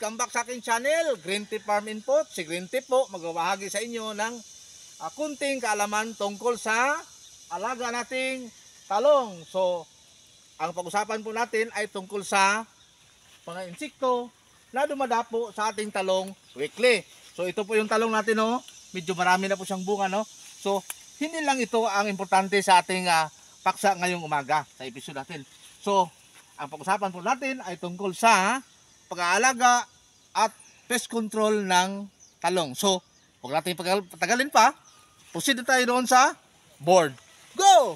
Welcome back sa aking channel, Green Tip Farm Input. Si Green Tip po magbabahagi sa inyo ng kunting kaalaman tungkol sa alaga nating talong. So, ang pag-usapan po natin ay tungkol sa mga insekto na dumadapo sa ating talong weekly. So, ito po yung talong natin, no? Medyo marami na po siyang bunga, no? So, hindi lang ito ang importante sa ating paksa ngayong umaga sa episode natin. So, ang pag-usapan po natin ay tungkol sa pag-aalaga at pest control ng talong. So, huwag natin patagalin pa. Proceed na tayo doon sa board. Go!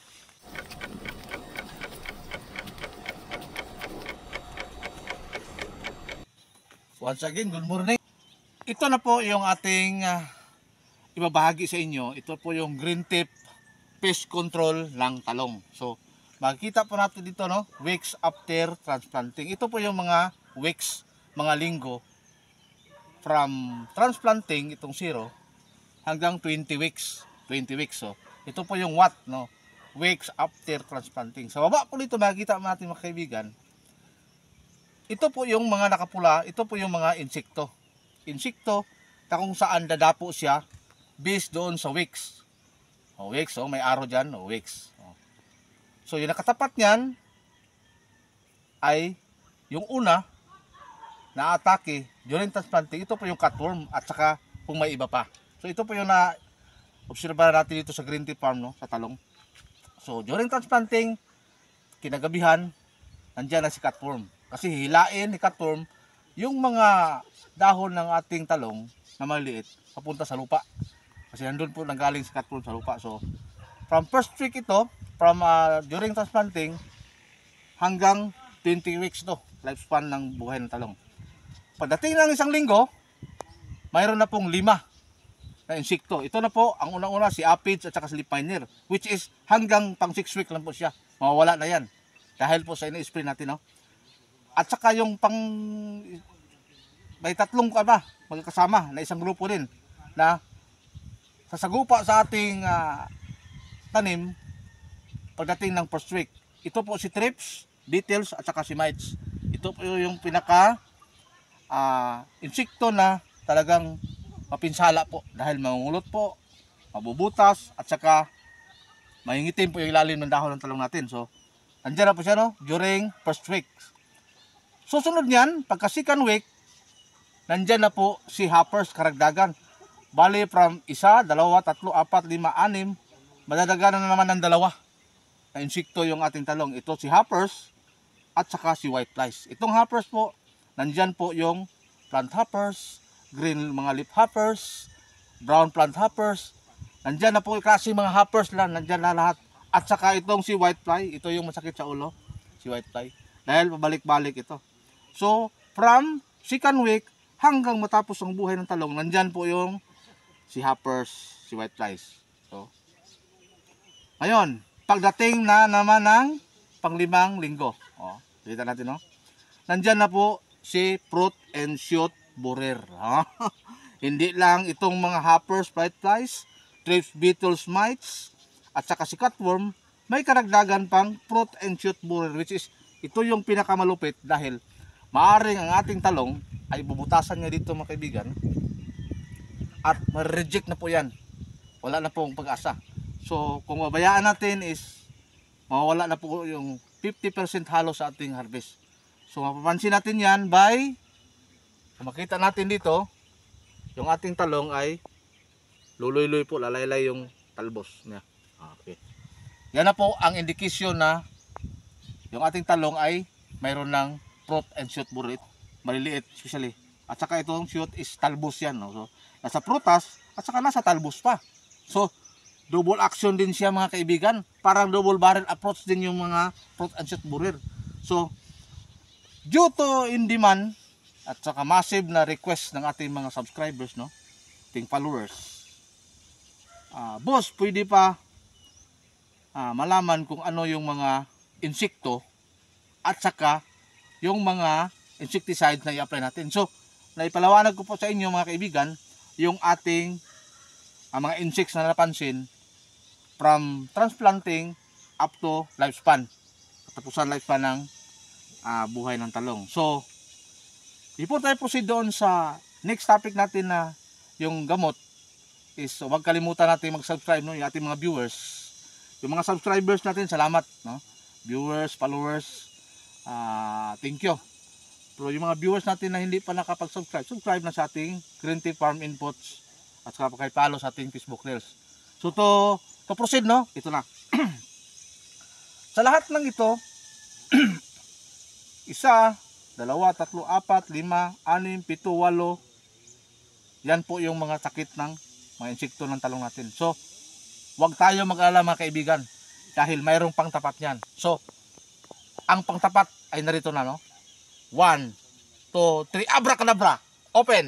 Once again, good morning. Ito na po yung ating ibabahagi sa inyo. Ito po yung Green Tip pest control ng talong. So, makikita po natin dito, no, weeks after transplanting. Ito po yung mga weeks, mga linggo from transplanting, itong 0 hanggang 20 weeks. 20 weeks. So, ito po yung what, no, weeks after transplanting. Sa baba po dito makikita natin, mga kaibigan, ito po yung mga nakapula, ito po yung mga insekto. Insekto na kung saan dadapo siya based doon sa weeks. Weeks, may arrow dyan, weeks. So, yung nakatapat niyan ay yung una na atake during transplanting. Ito po yung cutworm at saka kung may iba pa. So, ito po yung na-obserbahan natin dito sa Green Tip Farm, no, sa talong. So, during transplanting, kinagabihan, nandiyan na si cutworm. Kasi hilain ni cutworm yung mga dahon ng ating talong na maliit papunta sa lupa. Kasi nandun po nanggaling si cutworm sa lupa. So, from first week ito, from during transplanting hanggang 20 weeks to, lifespan ng buhay ng talong. Pagdating ng isang linggo, mayroon na pong 5 na insekto. Ito na po, ang unang-una si aphids at saka si leaf miner, which is hanggang pang 6 weeks lang po siya. Mawawala na yan. Dahil po sa ini-spray natin, no? At saka yung pang, may 3 magkakasama na isang grupo din na sasagupa sa ating tanim pagdating ng first week. Ito po si thrips, beetles at saka si mites. Ito po yung pinaka insekto na talagang mapinsala po dahil mangungulot po, mabubutas at saka mahingitim po yung ilalim ng dahon ng talong natin. So, nandiyan na po siya, no, during first week. Susunod niyan, pagka second week, nandiyan na po si hoppers, karagdagan. Bali from 1, 2, 3, 4, 5, 6, madadaganan na naman ng 2 na insekto yung ating talong. Ito si hoppers at saka si whiteflies. Itong hoppers po, nandyan po yung plant hoppers, green mga leaf hoppers, brown plant hoppers. Nandyan na po yung klase mga hoppers lang, nandyan na lahat. At saka itong si whitefly, ito yung masakit sa ulo, si whitefly. Dahil pabalik-balik ito. So, from second week hanggang matapos ang buhay ng talong, nandyan po yung si hoppers, si whiteflies. So, ngayon, pagdating na naman ng pang-5 linggo. Kita natin, no? Nandyan na po si fruit and shoot borer. Hindi lang itong mga hoppers, whiteflies, thrips, beetles, mites, at saka si cutworm, may karagdagan pang fruit and shoot borer, which is ito yung pinakamalupit dahil maaring ang ating talong ay bubutasan niya dito, mga kaibigan, at ma-reject na po yan. Wala na pong pag-asa. So, kung mabayaan natin is mawawala na po yung 50% halo sa ating harvest. So, mapapansin natin yan by makita natin dito, yung ating talong ay luloy-luloy po, lalaylay yung talbos niya. Okay. Yan na po ang indikasyon na yung ating talong ay mayroon ng fruit and shoot borer, maliliit especially. At saka itong shoot is talbos yan, no? So, nasa prutas at saka nasa talbos pa. So, double action din siya, mga kaibigan. Parang double barrel approach din yung mga fruit and shoot borer. So, due to in demand at saka massive na request ng ating mga subscribers, no, ating followers, boss, pwede pa malaman kung ano yung mga insekto at saka yung mga insecticides na i-apply natin. So, naipalawanag ko po sa inyo, mga kaibigan, yung ating mga insects na napansin from transplanting up to lifespan, katapusan lifespan ng buhay ng talong. So, before tayo proceed doon sa next topic natin na yung gamot, is huwag kalimutan natin mag-subscribe, no, yung ating mga viewers. Yung mga subscribers natin, salamat, no? Viewers, followers, thank you. Pero yung mga viewers natin na hindi pa nakapag-subscribe, subscribe na sa ating Green Tea Farm Inputs at saka pakipalo sa ating Facebook Reels. So to proceed, no? Ito na. Sa lahat ng ito, 1, 2, 3, 4, 5, 6, 7, 8. Yan po yung mga sakit ng mga insekto ng talong natin. So, huwag tayo mag-alala mga kaibigan dahil mayroong pangtapat yan. So, ang pangtapat ay narito na, no? 1, 2, 3, abracadabra! Open!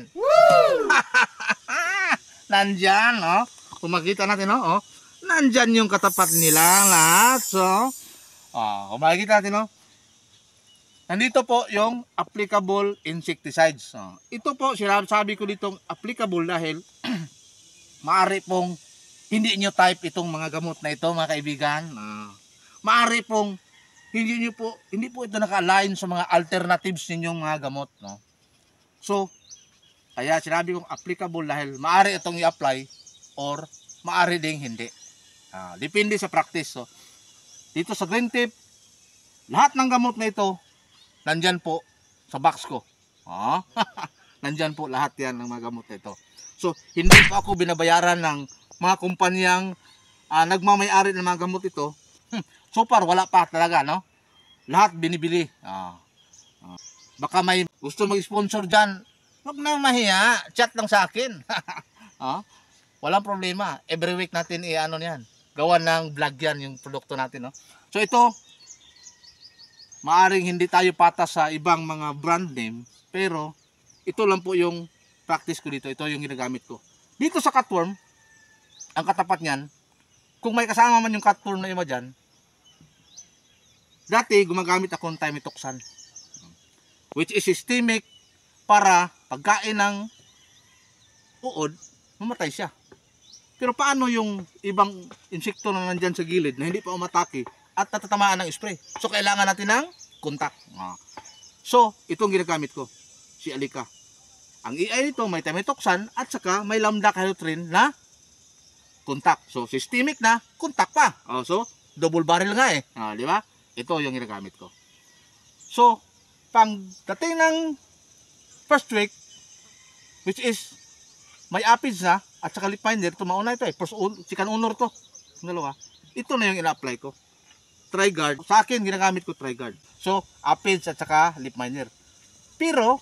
Nandyan, no? Kung makikita natin, no? Oh, nandyan yung katapat nila lahat. So, kung makikita natin, no? Nandito po yung applicable insecticides. Ito po, sabi ko ditong applicable dahil maaari pong hindi nyo type itong mga gamot na ito mga kaibigan. Maaari pong hindi po ito naka-align sa mga alternatives ninyong mga gamot. No? So, kaya sinabi kong applicable dahil maaari itong i-apply or maaari ding hindi. Depende sa practice. So, dito sa Green Tip, lahat ng gamot na ito, nandyan po sa box ko. Nandyan po lahat yan ng mga gamot na ito. So, hindi po ako binabayaran ng mga kumpanyang nagmamayari ng mga gamot ito. So far, wala pa talaga, no? Lahat binibili. Baka may gusto mag-sponsor dyan, huwag na mahiya. Chat lang sa akin. Walang problema. Every week natin i-ano yan. Gawa ng vlog yan, yung produkto natin, no? So, ito, maaring hindi tayo patas sa ibang mga brand name, pero ito lang po yung practice ko dito. Ito yung ginagamit ko. Dito sa cutworm, ang katapat niyan, kung may kasama man yung cutworm na iba dyan, dati gumagamit ako ng Thimethoxam, which is systemic para pagkain ng uod, mamatay siya. Pero paano yung ibang insekto na nandyan sa gilid na hindi pa umatake at natatamaan ng spray? So, kailangan natin ng kontak. So, itong ginagamit ko, si Alika. Ang EI nito, may Thimethoxam at saka may lambda cyhalothrin na kontak. So, systemic na, kontak pa. So, double barrel nga eh. Di ba? Ito yung ginagamit ko. So, pagdating ng first week, which is may aphids na, at saka leaf minder, ito mauna ito eh. Chicken honor to. Dalawa. Ito na yung ina-apply ko. Triguard. Sa akin, ginagamit ko Triguard. So, aphids at saka leaf miner. Pero,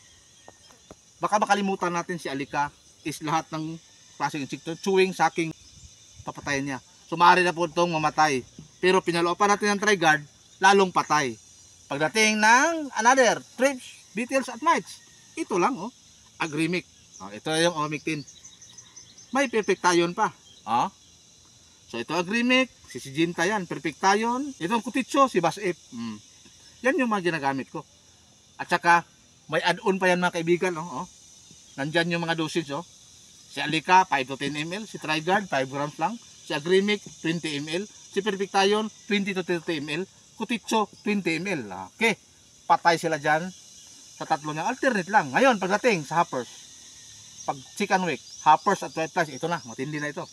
baka makalimutan natin si Alika is lahat ng klaseng insekto. Chewing, sucking, papatayin niya. So, maaari na po itong mamatay. Pero, pinaloopan natin ng Triguard, lalong patay. Pagdating ng another, thrips, beetles at mites. Ito lang, oh. Agrimic. Ito yung Omictin. May perfectayon pa. So, ito Agrimic, si Syngenta yan, perfectayon. Itong Kutitso, si Basif. Yan yung mga ginagamit ko. At saka, may add-on pa yan mga kaibigan. Nandyan yung mga dosage. Si Alika, 5 to 10 ml. Si Triguard, 5 grams lang. Si Agrimic, 20 ml. Si perfectayon, 20 to 30 ml. Kutitso, 20 ml. Okay. Patay sila dyan sa tatlo niya. Alternate lang. Ngayon, pagdating sa hoppers, pag chicken week, hoppers at white flies, ito na, matindi na ito.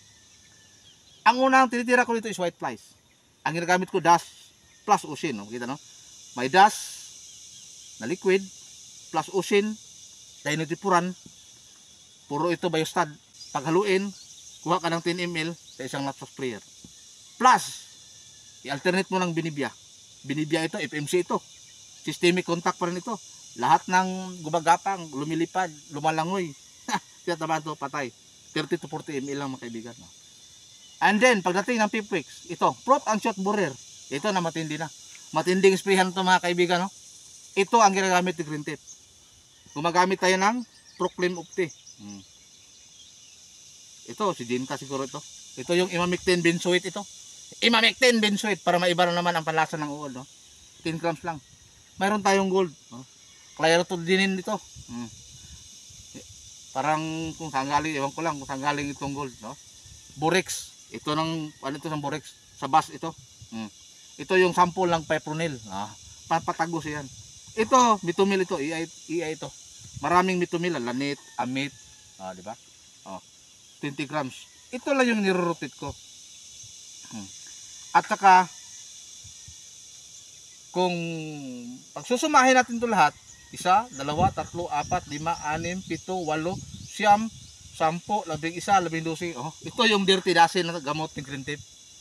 Ang unang tinitira ko dito is white flies. Ang ginagamit ko, dust plus usin. Kita, no? May dust na liquid plus usin, dinotipuran, puro ito biostad. Paghaluin, kuha ka ng 10 ml sa isang lot of sprayer. Plus, i-alternate mo ng binibya. Binibya ito, FMC ito. Systemic contact pa rin ito. Lahat ng gumagapang, lumilipad, lumalangoy. Tiyatabahan ito, patay. 30 to 40 ml lang mga kaibigan. And then, pagdating ng 5 weeks, ito, Prot and Shot Borer. Ito na matindi na. Matinding sprayhan ito mga kaibigan. Ito ang ginagamit ni Green Tip. Gumagamit tayo ng Proclaim Opti. Ito, si Syngenta siguro ito. Ito yung Imamectin benzoate ito. Imamectin benzoate para maiba naman ang panlasa ng uod. 10 grams lang. Mayroon tayong gold. Clyrotoldinin dito. Parang kung saan galing, ewan ko lang kung saan galing itong gold. Borex. Ito ng, ano ito ng Borex? Sa bus ito. Ito yung sample ng Fipronil. Papatagos yan. Ito, bitumil ito, EI ito. Maraming bitumil, lanit, amit, di ba? 20 grams. Ito lang yung niro-rotate ko. At saka, kung pagsusumahin natin ito lahat, 1, 2, 3, 4, 5, 6, 7, 8, 9, 10, 11, 12. Ito yung dirty dozen na gamot ni Green Tip.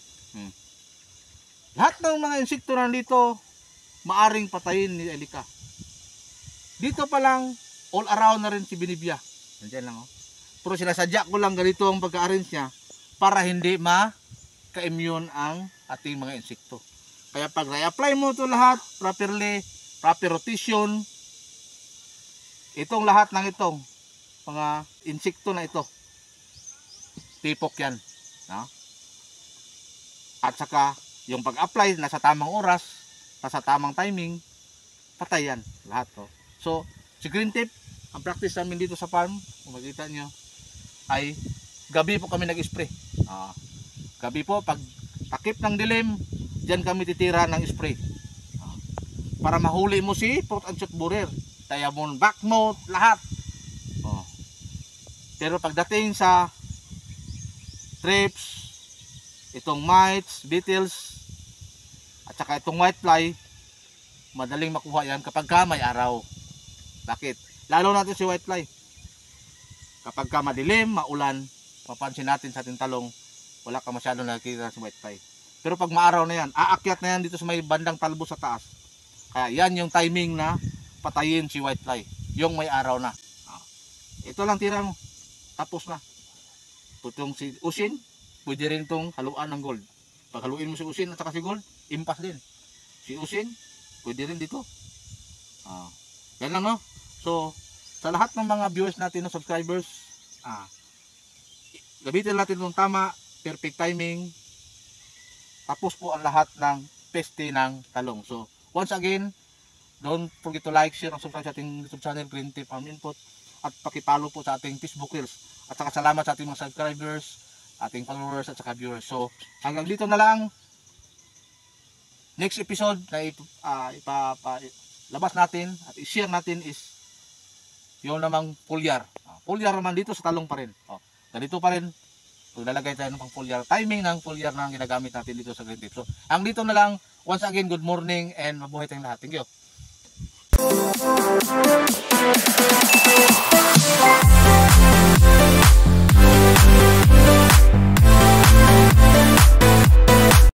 Lahat ng mga insekto nandito, maaring patayin ni Elica. Dito pa lang, all around na rin si Binibia. Nandiyan lang Pero sinasadya ko lang ganito ang pagka-arrange niya para hindi ma-ka-immune ang ating mga insekto. Kaya pag na-apply mo ito lahat properly, proper rotation, itong lahat ng itong mga insekto na ito, tipok yan. At saka yung pag-apply nasa tamang oras, nasa tamang timing, patay yan lahat So si Green Tip, ang practice namin dito sa farm, kung makita nyo, ay gabi po kami nag-spray. Gabi po, pag takip ng dilim, dyan kami titira ng spray. Para mahuli mo si fruit and shoot borer, diamond backnote, lahat. Pero pagdating sa trips, itong mites, beetles, at saka itong whitefly, madaling makuha yan kapag may araw. Bakit? Lalo natin si whitefly. Kapag madilim, maulan, mapansin natin sa ating talong, wala ka masyadong nakikita si whitefly. Pero pag maaraw na yan, aakyat na yan dito sa may bandang talbo sa taas. Kaya yan yung timing na patayin si whitefly, yung may araw na. Ito lang tira mo, tapos na. Itong si usin, pwede rin itong haluan ng gold. Pag haluin mo si usin at saka si gold, impas din. Si usin, pwede rin dito. Yan lang So, sa lahat ng mga viewers natin, subscribers, gamitin natin itong tama, perfect timing. Tapos po ang lahat ng peste ng talong. So, once again, don't forget to like, share, and subscribe sa ating YouTube channel, Green Tip Farm Input. At pakipalo po sa ating Facebook Reels. At saka salamat sa ating mga subscribers, ating followers, at saka viewers. So, hanggang dito na lang. Next episode na labas natin at i-share natin is yung namang foliar. Foliar naman dito sa talong pa rin. Ganito pa rin. Lalagay tayo ng pang foliar. Timing ng foliar na ginagamit natin dito sa Green Tip. So, ang dito na lang. Once again, good morning and mabuhay tayong lahat. Thank you.